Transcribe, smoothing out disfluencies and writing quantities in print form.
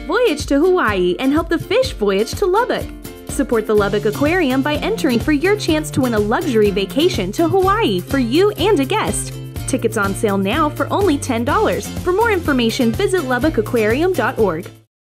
Voyage to Hawaii and help the fish voyage to Lubbock. Support the Lubbock Aquarium by entering for your chance to win a luxury vacation to Hawaii for you and a guest. Tickets on sale now for only $10. For more information, visit lubbockaqm.org.